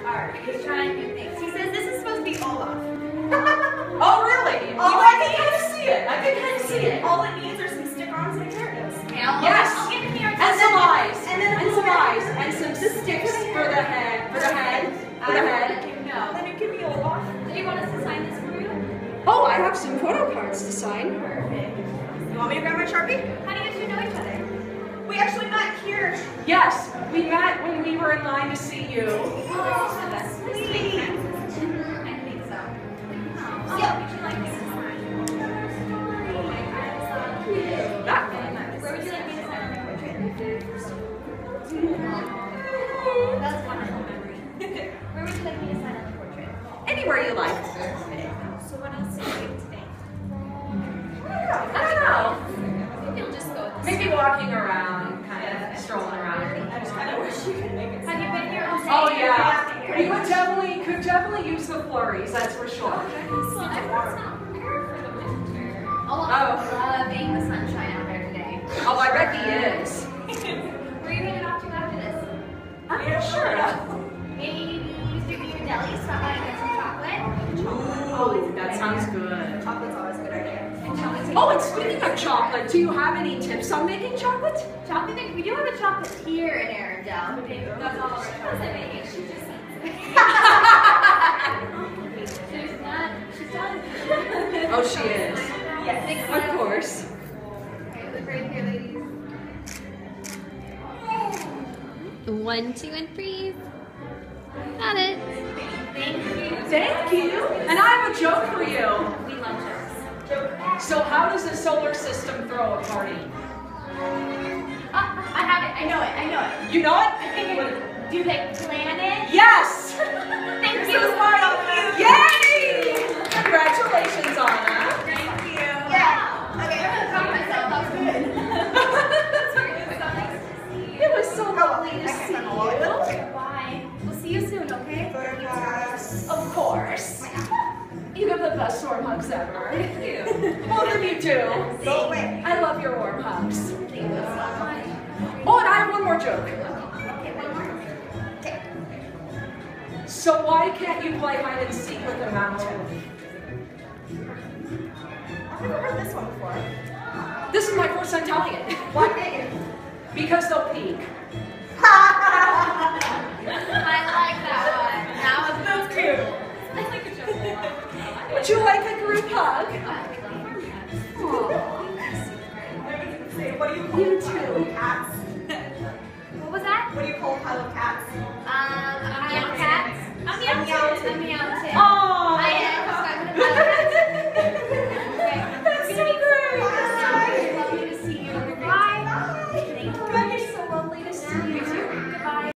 art. He's trying new things. He says this is supposed to be Olaf. Oh, really? All I can kind of see it. I can kind of see it. All it needs are some stick-ons and here it is. Yes. I'll give him the art. And some eyes. And some eyes. And some sticks for the head. For the head. For the head. No. Then you give me Olaf. Do you want us to sign this for you? Oh, I have some photo cards to sign. Perfect. You want me to grab my Sharpie? How do you two know each other? We actually met here. Yes, we met when we were in line to see you. Oh, that's sweet. I think so. Oh, yeah. Would you like me to sign? Where would you like me to sign on the portrait? That's wonderful memory. Where would you like me to sign on the portrait? Anywhere you like. So what else do you do today? I don't know. Maybe you'll just go with this. Maybe walking around, kind of strolling around. I just kind of wish you could make it. Have you been here all day? Oh yeah. We could definitely use the flurries, that's for sure. Well, everyone's not prepared for the winter. Olaf's loving the sunshine out there today. Oh, I bet he is. Where are you headed off to after this? I'm not sure. Maybe stop by and get some chocolate. Ooh, that sounds good. Chocolate's always a good idea. And chocolate. Oh, and speaking of chocolate, do you have any tips on making chocolate? Chocolate, we do have a chocolatier in Arendelle. That's all of our chocolate making. She just eats it. She's not. She's not. Oh, she is. Yes. Of course. Okay, look right here, ladies. 1, 2, and freeze. Got it. Thank you. Thank you. And I have a joke for you. We love jokes. So how does the solar system throw a party? I have it. I know it. You know it? I think it. Do they plan it? Yes! Thank you. Yay! Congratulations, Anna. Thank you. Yeah. Okay, I'm gonna talk myself. That was good. It was so lovely to see you. Bye. We'll see you soon, okay? Of course. You give the best warm hugs ever. Thank you. Both of you do. Go away. I love your warm hugs. Thank you so much. Oh, and I have one more joke. Okay, one more. Okay. So why can't you play hide and seek with a mountain? I've never heard this one before. This is my first time telling it. Why can't you? Because they'll peek. I like that one. That was cute. I like a joke. Would you like a group hug? What do you call You too. cats? What was that? What do you call a pile of cats?